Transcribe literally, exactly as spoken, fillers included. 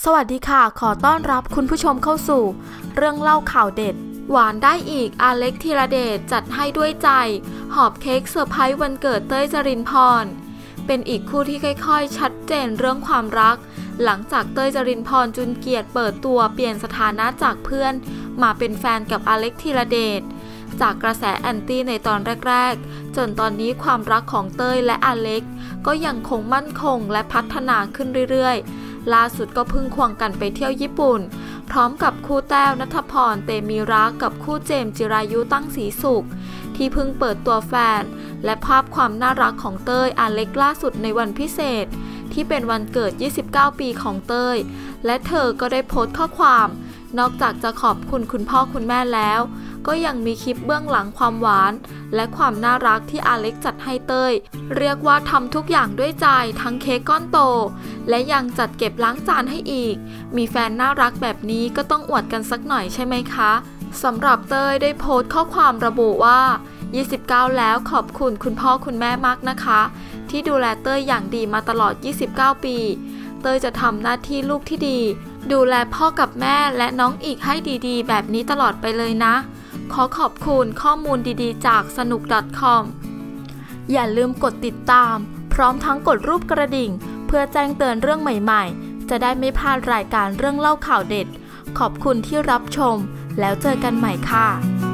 สวัสดีค่ะขอต้อนรับคุณผู้ชมเข้าสู่เรื่องเล่าข่าวเด็ดหวานได้อีกอาเล็กธีรเดชจัดให้ด้วยใจหอบเค้กเซอร์ไพรส์วันเกิดเต้ยจรินพรเป็นอีกคู่ที่ค่อยๆชัดเจนเรื่องความรักหลังจากเต้ยจรินพรจุนเกียรติเปิดตัวเปลี่ยนสถานะจากเพื่อนมาเป็นแฟนกับอาเล็กธีรเดชจากกระแสแอนตี้ในตอนแรกๆจนตอนนี้ความรักของเต้ยและอาเล็กก็ยังคงมั่นคงและพัฒนาขึ้นเรื่อยๆล่าสุดก็เพิ่งควงกันไปเที่ยวญี่ปุ่นพร้อมกับคู่แต้วณัฐพรเตมีรักกับคู่เจมส์จิรายุตั้งศรีสุขที่เพิ่งเปิดตัวแฟนและภาพความน่ารักของเต้ยอาเล็กล่าสุดในวันพิเศษที่เป็นวันเกิดยี่สิบเก้าปีของเต้ยและเธอก็ได้โพสต์ข้อความนอกจากจะขอบคุณคุณพ่อคุณแม่แล้วก็ยังมีคลิปเบื้องหลังความหวานและความน่ารักที่อาเล็กจัดให้เต้ยเรียกว่าทำทุกอย่างด้วยใจทั้งเค้กก้อนโตและยังจัดเก็บล้างจานให้อีกมีแฟนน่ารักแบบนี้ก็ต้องอวดกันสักหน่อยใช่ไหมคะสำหรับเต้ยได้โพสต์ข้อความระบุว่ายี่สิบเก้าแล้วขอบคุณคุณพ่อคุณแม่มากนะคะที่ดูแลเต้ยอย่างดีมาตลอดยี่สิบเก้าปีเต้ยจะทำหน้าที่ลูกที่ดีดูแลพ่อกับแม่และน้องอีกให้ดีๆแบบนี้ตลอดไปเลยนะขอขอบคุณข้อมูลดีๆจากสนุก .com อย่าลืมกดติดตามพร้อมทั้งกดรูปกระดิ่งเพื่อแจ้งเตือนเรื่องใหม่ๆจะได้ไม่พลาดรายการเรื่องเล่าข่าวเด็ดขอบคุณที่รับชมแล้วเจอกันใหม่ค่ะ